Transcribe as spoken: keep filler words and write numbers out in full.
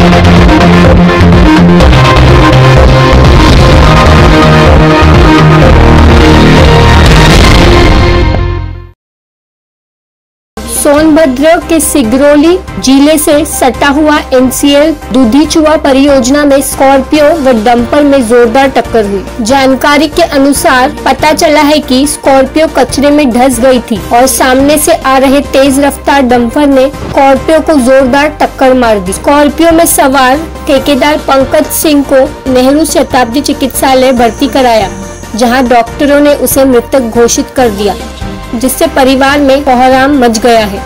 सोनभद्र के सिगरौली जिले से सटा हुआ एन सी एल दूधीचुआ परियोजना में स्कॉर्पियो व डंपर में जोरदार टक्कर हुई। जानकारी के अनुसार पता चला है कि स्कॉर्पियो कचरे में धंस गई थी और सामने से आ रहे तेज रफ्तार डंपर ने स्कॉर्पियो को जोरदार टक्कर मार दी। स्कॉर्पियो में सवार ठेकेदार पंकज सिंह को नेहरू शताब्दी चिकित्सालय भर्ती कराया, जहां डॉक्टरों ने उसे मृतक घोषित कर दिया, जिससे परिवार में कोहराम मच गया है।